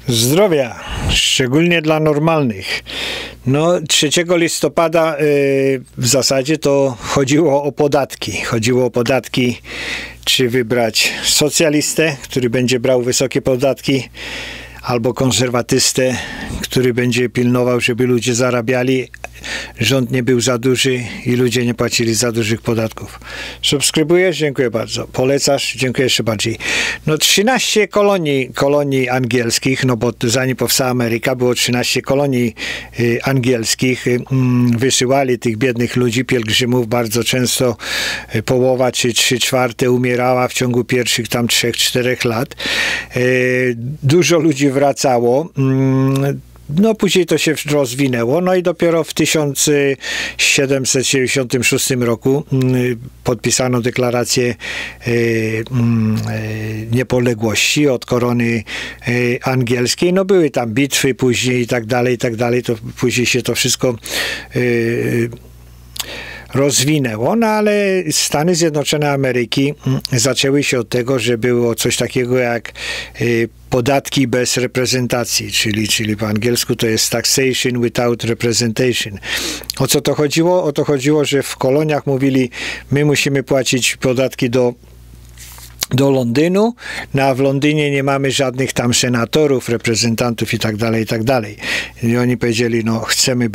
Zdrowia, szczególnie dla normalnych. No, 3 listopada w zasadzie to chodziło o podatki. Chodziło o podatki, czy wybrać socjalistę, który będzie brał wysokie podatki, albo konserwatystę, który będzie pilnował, żeby ludzie zarabiali, rząd nie był za duży i ludzie nie płacili za dużych podatków. Subskrybujesz? Dziękuję bardzo. Polecasz? Dziękuję jeszcze bardziej. No 13 kolonii angielskich, no bo zanim powstała Ameryka, było 13 kolonii angielskich. Wysyłali tych biednych ludzi, pielgrzymów, bardzo często połowa czy 3/4 umierała w ciągu pierwszych tam 3-4 lat. Dużo ludzi wracało. No później to się rozwinęło, no i dopiero w 1776 roku podpisano deklarację niepodległości od korony angielskiej. No były tam bitwy później i tak dalej, to później się to wszystko rozwinęło, no ale Stany Zjednoczone Ameryki zaczęły się od tego, że było coś takiego jak podatki bez reprezentacji, czyli po angielsku to jest taxation without representation. O co to chodziło? O to chodziło, że w koloniach mówili, my musimy płacić podatki do Londynu, no a w Londynie nie mamy żadnych tam senatorów, reprezentantów i tak dalej, i tak dalej. I oni powiedzieli, no chcemy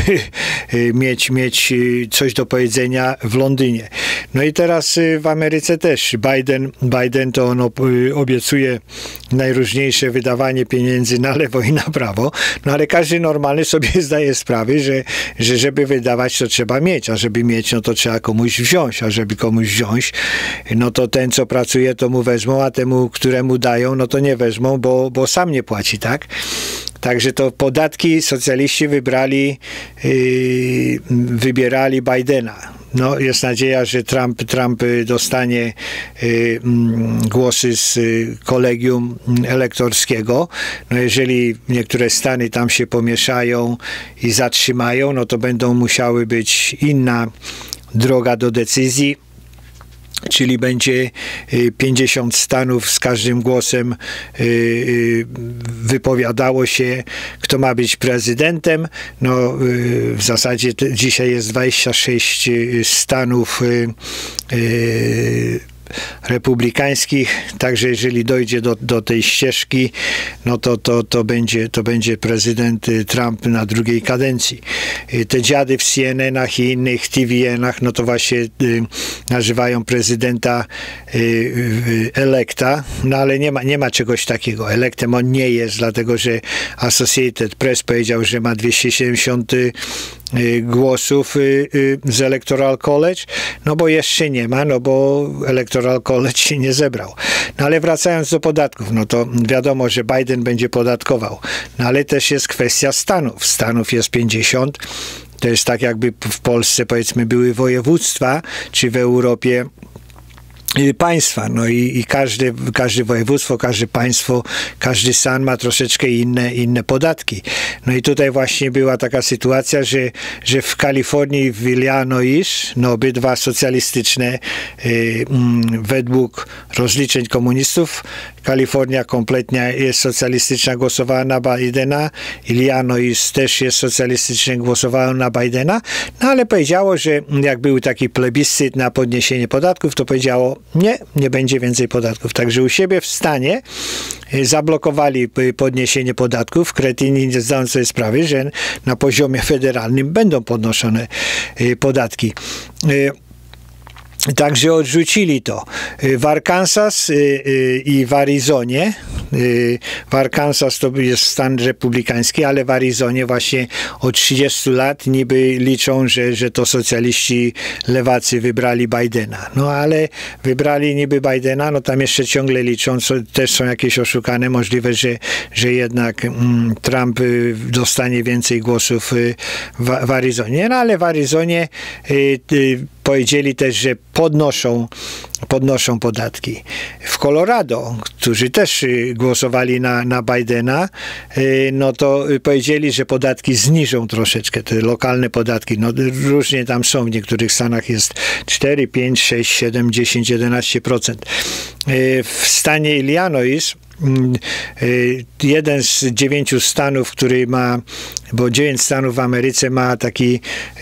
mieć coś do powiedzenia w Londynie. No i teraz w Ameryce też Biden to on obiecuje najróżniejsze wydawanie pieniędzy na lewo i na prawo, no ale każdy normalny sobie zdaje sprawę, że żeby wydawać to trzeba mieć, a żeby mieć, no to trzeba komuś wziąć, a żeby komuś wziąć, no to ten, co pracuje, to mu wezmą, a temu, któremu dają, no to nie wezmą, bo sam nie płaci, tak? Także to podatki socjaliści wybierali Bidena. No, jest nadzieja, że Trump dostanie głosy z kolegium elektorskiego. No, jeżeli niektóre stany tam się pomieszają i zatrzymają, no to będą musiały być inna droga do decyzji. Czyli będzie 50 stanów z każdym głosem wypowiadało się, kto ma być prezydentem. No, w zasadzie dzisiaj jest 26 stanów republikańskich, także jeżeli dojdzie do tej ścieżki, no to będzie prezydent Trump na drugiej kadencji. Te dziady w CNN-ach i innych TVN-ach, no to właśnie nazywają prezydenta elekta, no ale nie ma czegoś takiego. Elektem on nie jest, dlatego że Associated Press powiedział, że ma 270 głosów z Electoral College, no bo jeszcze nie ma, no bo Electoral College się nie zebrał. No ale wracając do podatków, no to wiadomo, że Biden będzie podatkował, no ale też jest kwestia stanów. Stanów jest 50, to jest tak jakby w Polsce powiedzmy były województwa, czy w Europie państwa, no i każde województwo, każde państwo, każdy stan ma troszeczkę inne podatki. No i tutaj właśnie była taka sytuacja, że w Kalifornii, w Illinois, no obydwa socjalistyczne według rozliczeń komunistów, Kalifornia kompletnie jest socjalistyczna, głosowała na Bidena, Illinois też jest socjalistyczny, głosowała na Bidena, no ale powiedziało, że jak był taki plebiscyt na podniesienie podatków, to powiedziało, nie będzie więcej podatków. Także u siebie w stanie zablokowali podniesienie podatków. Kretyni nie zdają sobie sprawy, że na poziomie federalnym będą podnoszone podatki. Także odrzucili to. W Arkansas i w Arizonie, w Arkansas to jest stan republikański, ale w Arizonie właśnie od 30 lat niby liczą, że to socjaliści lewacy wybrali Bidena. No ale wybrali niby Bidena, no tam jeszcze ciągle liczą, też są jakieś oszukane, możliwe, że jednak Trump dostanie więcej głosów w Arizonie. No ale w Arizonie powiedzieli też, że podnoszą podatki. W Colorado, którzy też głosowali na Bidena, no to powiedzieli, że podatki zniżą troszeczkę, te lokalne podatki. No różnie tam są, w niektórych stanach jest 4, 5, 6, 7, 10, 11%. W stanie Illinois jeden z 9 stanów, który ma, bo 9 stanów w Ameryce ma taki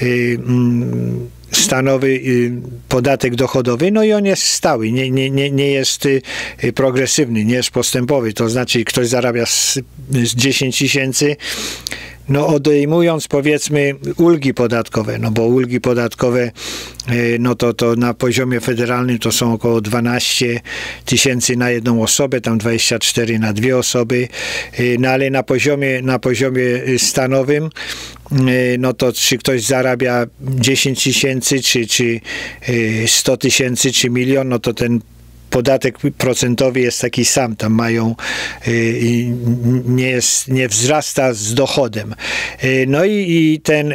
stanowy podatek dochodowy, no i on jest stały, nie jest progresywny, nie jest postępowy, to znaczy ktoś zarabia z 10 tysięcy, no odejmując powiedzmy ulgi podatkowe, no bo ulgi podatkowe no to na poziomie federalnym to są około 12 tysięcy na jedną osobę, tam 24 na 2 osoby, no ale na poziomie stanowym no to czy ktoś zarabia 10 tysięcy, czy 100 tysięcy, czy milion, no to ten podatek procentowy jest taki sam, tam mają, nie wzrasta z dochodem. No i ten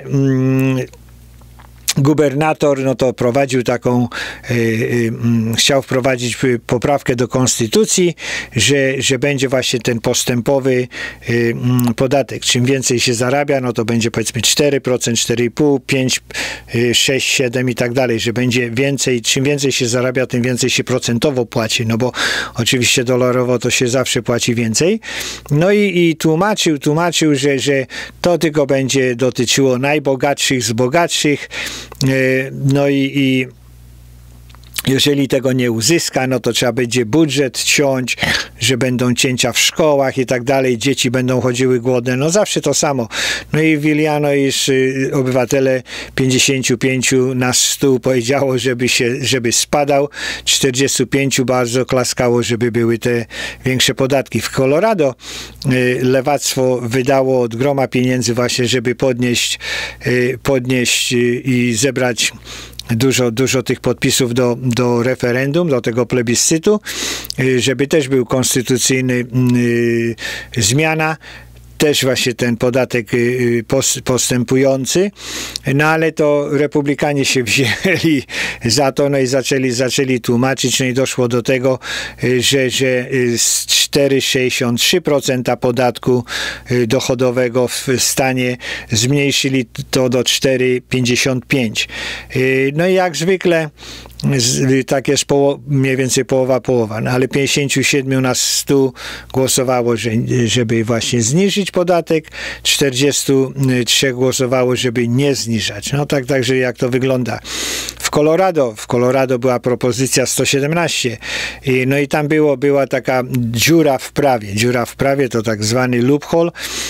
gubernator, no to prowadził taką, chciał wprowadzić poprawkę do konstytucji, że będzie właśnie ten postępowy podatek. Czym więcej się zarabia, no to będzie powiedzmy 4%, 4,5%, 5, 6, 7 i tak dalej, że będzie więcej, czym więcej się zarabia, tym więcej się procentowo płaci, no bo oczywiście dolarowo to się zawsze płaci więcej. No i tłumaczył, że to tylko będzie dotyczyło najbogatszych z bogatszych, no i jeżeli tego nie uzyska, no to trzeba będzie budżet ciąć, że będą cięcia w szkołach i tak dalej, dzieci będą chodziły głodne, no zawsze to samo. No i w Illinois obywatele 55 na 100 powiedziało, żeby spadał, 45 bardzo klaskało, żeby były te większe podatki. W Colorado lewactwo wydało od groma pieniędzy właśnie, żeby podnieść i zebrać dużo tych podpisów do referendum, do tego plebiscytu, żeby też był konstytucyjny zmiana, też właśnie ten podatek postępujący, no ale to republikanie się wzięli za to, no i zaczęli tłumaczyć, no i doszło do tego, że z 4,63% podatku dochodowego w stanie zmniejszyli to do 4,55%. No i jak zwykle tak jest mniej więcej połowa, no ale 57 na 100 głosowało, żeby właśnie zniżyć podatek, 43 głosowało, żeby nie zniżać. No także jak to wygląda. W Colorado była propozycja 117, no i tam była taka dziura w prawie to tak zwany loophole.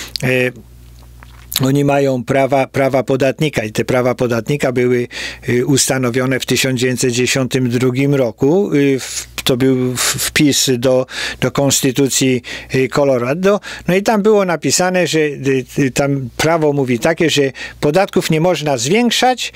Oni mają prawa podatnika i te prawa podatnika były ustanowione w 1992 roku. To był wpis do konstytucji Colorado. No i tam było napisane, że tam prawo mówi takie, że podatków nie można zwiększać,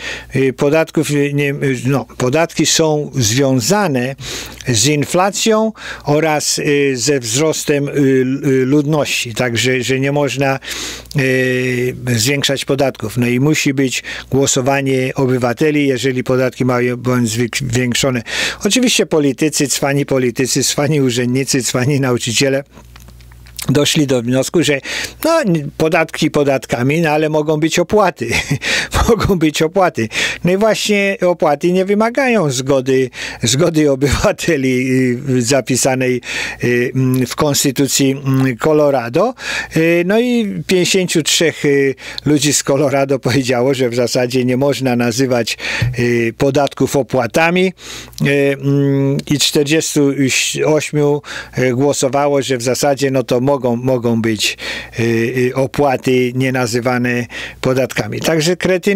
podatki są związane z inflacją oraz ze wzrostem ludności. Także, że nie można zwiększać podatków. No i musi być głosowanie obywateli, jeżeli podatki mają być zwiększone. Oczywiście politycy, cwani urzędnicy, cwani nauczyciele doszli do wniosku, że no, podatki podatkami, no ale mogą być opłaty. Mogą być opłaty. No i właśnie opłaty nie wymagają zgody obywateli zapisanej w konstytucji Colorado. No i 53 ludzi z Colorado powiedziało, że w zasadzie nie można nazywać podatków opłatami i 48 głosowało, że w zasadzie no to mogą być opłaty nie nazywane podatkami. Także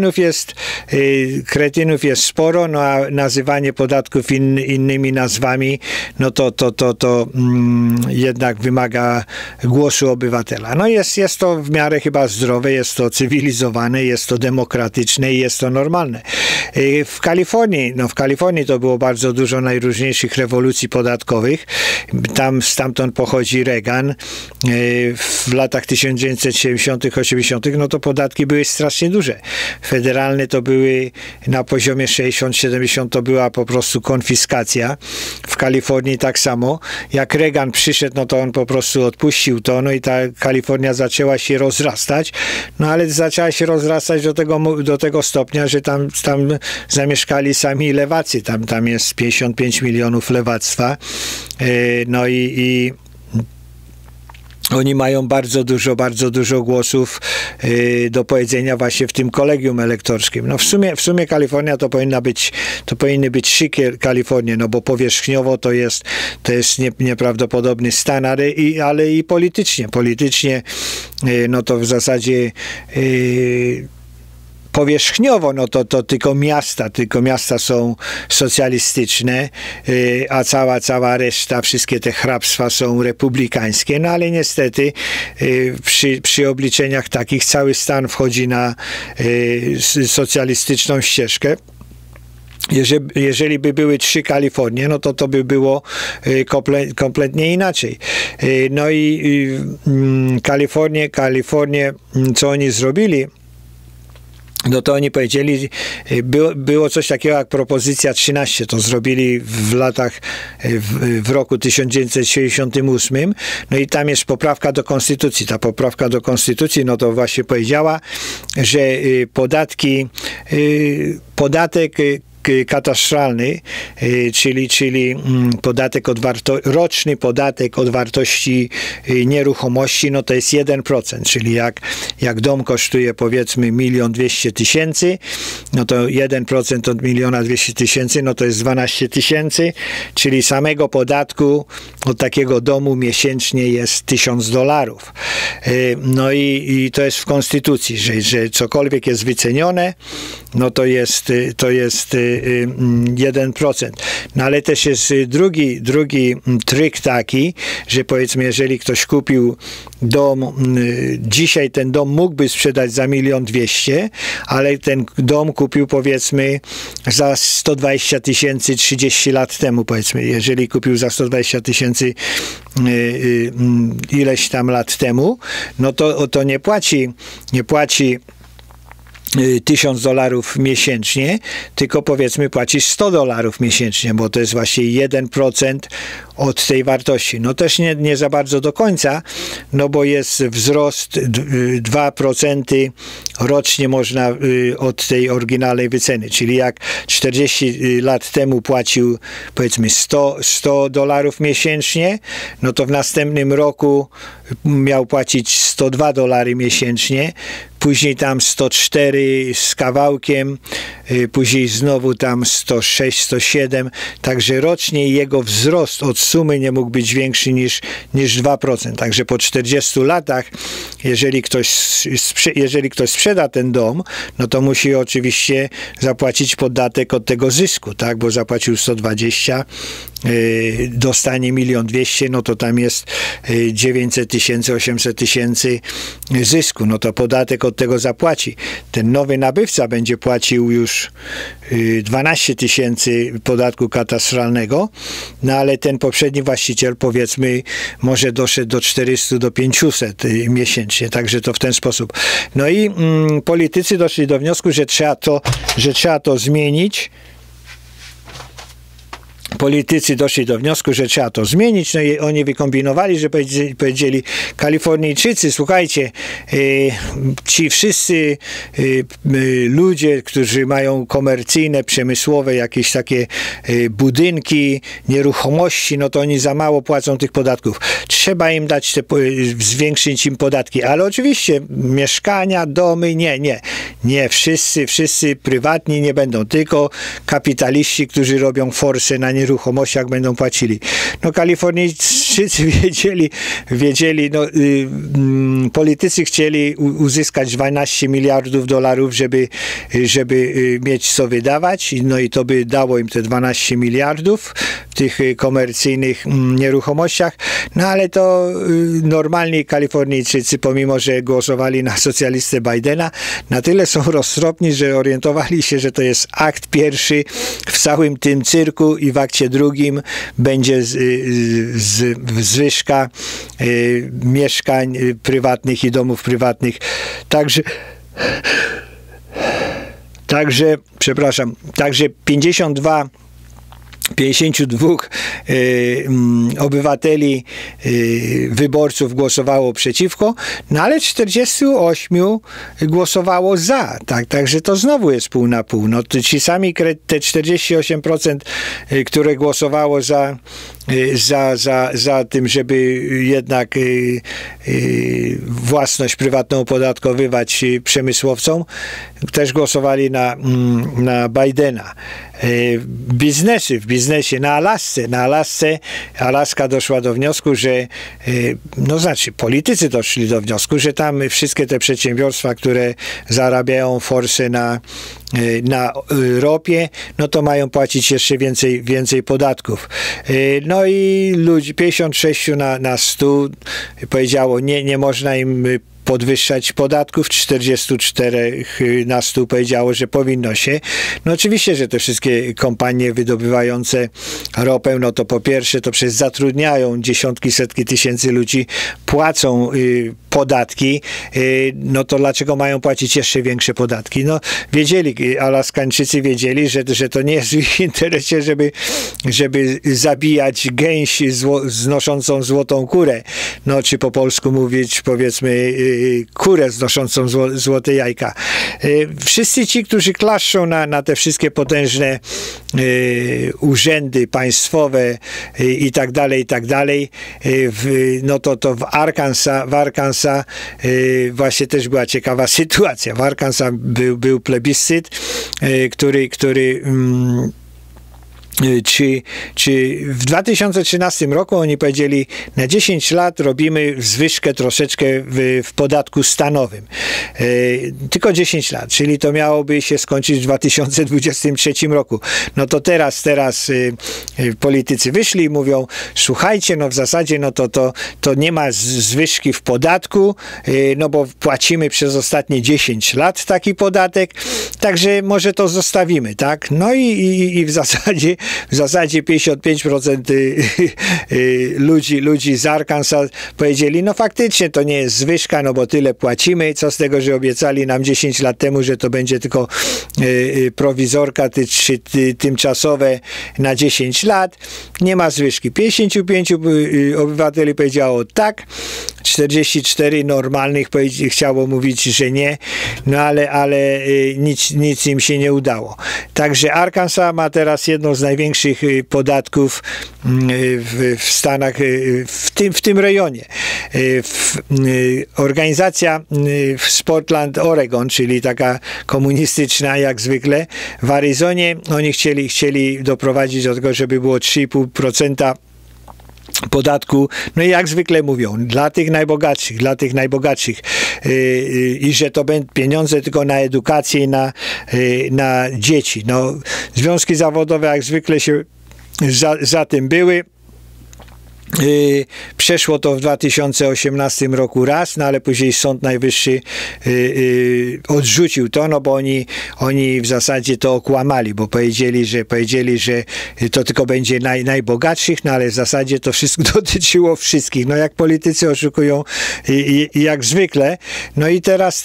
kretynów jest sporo, no a nazywanie podatków innymi nazwami, no to jednak wymaga głosu obywatela. No jest to w miarę chyba zdrowe, jest to cywilizowane, jest to demokratyczne i jest to normalne. W Kalifornii to było bardzo dużo najróżniejszych rewolucji podatkowych. Stamtąd pochodzi Reagan. W latach 1970., 80., no to podatki były strasznie duże. Federalne to były na poziomie 60-70, to była po prostu konfiskacja. W Kalifornii tak samo. Jak Reagan przyszedł, no to on po prostu odpuścił to, no i ta Kalifornia zaczęła się rozrastać, no ale zaczęła się rozrastać do tego stopnia, że tam zamieszkali sami lewacy. Tam jest 55 milionów lewactwa. No i Oni mają bardzo dużo głosów do powiedzenia właśnie w tym kolegium elektorskim. No w sumie Kalifornia to powinny być 3 Kalifornie, no bo powierzchniowo to jest nieprawdopodobny stan, ale i politycznie no to w zasadzie powierzchniowo, no to tylko miasta są socjalistyczne, a cała reszta, wszystkie te hrabstwa są republikańskie, no ale niestety przy obliczeniach takich cały stan wchodzi na socjalistyczną ścieżkę. Jeżeli by były 3 Kalifornie, no to by było kompletnie inaczej. No i Kalifornię, co oni zrobili, no to oni powiedzieli, było coś takiego jak propozycja 13, to zrobili w roku 1968, no i tam jest poprawka do konstytucji. Ta poprawka do konstytucji, no to właśnie powiedziała, że podatek katastralny, czyli roczny podatek od wartości nieruchomości, no to jest 1%, czyli jak dom kosztuje powiedzmy 1 200 000, no to 1% od 1 200 000, no to jest 12 000, czyli samego podatku od takiego domu miesięcznie jest $1000. No i to jest w konstytucji, że cokolwiek jest wycenione, no to jest 1%. No ale też jest drugi tryk taki, że powiedzmy, jeżeli ktoś kupił dom, dzisiaj ten dom mógłby sprzedać za 1 200 000, ale ten dom kupił powiedzmy za 120 000 30 lat temu, powiedzmy. Jeżeli kupił za 120 000 ileś tam lat temu, no to nie płaci $1000 miesięcznie, tylko powiedzmy płaci $100 miesięcznie, bo to jest właśnie 1% od tej wartości. No też nie za bardzo do końca, no bo jest wzrost 2% rocznie można od tej oryginalnej wyceny, czyli jak 40 lat temu płacił powiedzmy $100 miesięcznie, no to w następnym roku miał płacić $102 miesięcznie, później tam 104 z kawałkiem, później znowu tam 106, 107, także rocznie jego wzrost od sumy nie mógł być większy niż 2%. Także po 40 latach, jeżeli ktoś sprzeda ten dom, no to musi oczywiście zapłacić podatek od tego zysku, tak, bo zapłacił 120, dostanie 1 200 000, no to tam jest 900 000, 800 000 zysku, no to podatek od tego zapłaci. Ten nowy nabywca będzie płacił już 12 000 podatku katastralnego, no ale ten poprzedni właściciel powiedzmy może doszedł do 400, do 500 miesięcznie, także to w ten sposób. No i politycy doszli do wniosku, że trzeba to zmienić. Politycy doszli do wniosku, że trzeba to zmienić, no i oni wykombinowali, że powiedzieli Kalifornijczycy, słuchajcie, ci wszyscy ludzie, którzy mają komercyjne, przemysłowe, jakieś takie budynki, nieruchomości, no to oni za mało płacą tych podatków. Trzeba im dać zwiększyć im podatki, ale oczywiście mieszkania, domy, nie, wszyscy prywatni nie będą, tylko kapitaliści, którzy robią forsę na nieruchomościach będą płacili. No Kalifornijczycy wiedzieli, no, politycy chcieli uzyskać $12 miliardów, żeby mieć co wydawać, no i to by dało im te 12 miliardów w tych komercyjnych nieruchomościach, no ale to normalni Kalifornijczycy, pomimo że głosowali na socjalistę Bidena, na tyle są roztropni, że orientowali się, że to jest akt pierwszy w całym tym cyrku i w akcie drugim będzie zwyżka mieszkań prywatnych i domów prywatnych. Także 52 52 obywateli, wyborców głosowało przeciwko, no ale 48 głosowało za. Także to znowu jest pół na pół. No, ci sami, te 48%, które głosowało za tym, żeby jednak własność prywatną opodatkowywać przemysłowcom, też głosowali na Bidena. W biznesie na Alasce Alaska doszła do wniosku, że politycy doszli do wniosku, że tam wszystkie te przedsiębiorstwa, które zarabiają forsę na ropie, no to mają płacić jeszcze więcej podatków. No i ludzi 56 na 100 powiedziało, nie można im podwyższać podatków, 44 na 100 powiedziało, że powinno się. No oczywiście, że te wszystkie kompanie wydobywające ropę, no to po pierwsze to przecież zatrudniają dziesiątki, setki tysięcy ludzi, płacą podatki, no to dlaczego mają płacić jeszcze większe podatki? No wiedzieli, Alaskańczycy wiedzieli, że to nie jest w ich interesie, żeby zabijać gęś znoszącą złotą kurę. No czy po polsku mówić, powiedzmy, kurę znoszącą złote jajka. Wszyscy ci, którzy klaszczą na te wszystkie potężne urzędy państwowe i tak dalej, no to w Arkansas właśnie też była ciekawa sytuacja. W Arkansas był plebiscyt, który czy w 2013 roku oni powiedzieli, na 10 lat robimy zwyżkę troszeczkę w podatku stanowym. Tylko 10 lat, czyli to miałoby się skończyć w 2023 roku. No to teraz politycy wyszli i mówią, słuchajcie, no w zasadzie no to nie ma zwyżki w podatku, no bo płacimy przez ostatnie 10 lat taki podatek, także może to zostawimy, tak? No i w zasadzie 55% ludzi z Arkansas powiedzieli, no faktycznie to nie jest zwyżka, no bo tyle płacimy, co z tego, że obiecali nam 10 lat temu, że to będzie tylko prowizorka czy tymczasowe na 10 lat, nie ma zwyżki. 55 obywateli powiedziało tak, 44 normalnych chciało mówić, że nie, no ale nic im się nie udało. Także Arkansas ma teraz jedną z największych podatków w Stanach, w tym rejonie. Organizacja w Portland, Oregon, czyli taka komunistyczna jak zwykle, w Arizonie oni chcieli doprowadzić do tego, żeby było 3,5% podatku, no i jak zwykle mówią, dla tych najbogatszych i że to będą pieniądze tylko na edukację i na dzieci. No, związki zawodowe jak zwykle się za tym były. Przeszło to w 2018 roku raz, no ale później Sąd Najwyższy odrzucił to, no bo oni w zasadzie to okłamali, bo powiedzieli, że to tylko będzie najbogatszych, no ale w zasadzie to wszystko dotyczyło wszystkich. No jak politycy oszukują jak zwykle. No i teraz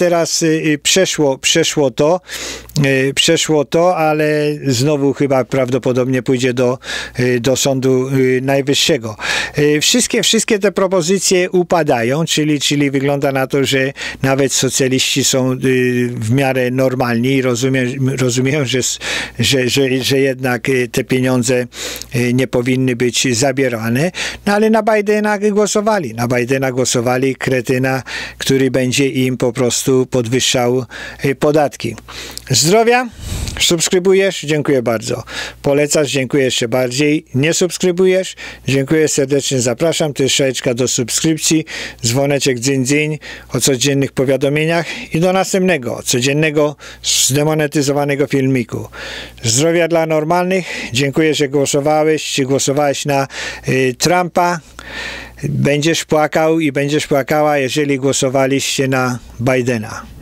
przeszło to, ale znowu chyba prawdopodobnie pójdzie do Sądu Najwyższego. Wszystkie te propozycje upadają, czyli wygląda na to, że nawet socjaliści są w miarę normalni i rozumieją, że jednak te pieniądze nie powinny być zabierane, no ale na Bidena głosowali, kretyna, który będzie im po prostu podwyższał podatki. Zdrowia? Subskrybujesz? Dziękuję bardzo. Polecasz? Dziękuję jeszcze bardziej. Nie subskrybujesz? Dziękuję serdecznie, zapraszam. To jest szajeczka do subskrypcji, dzwoneczek dzyń o codziennych powiadomieniach i do następnego, codziennego, zdemonetyzowanego filmiku. Zdrowia dla normalnych. Dziękuję, że głosowałeś, czy głosowałeś na Trumpa. Będziesz płakał i będziesz płakała, jeżeli głosowaliście na Bidena.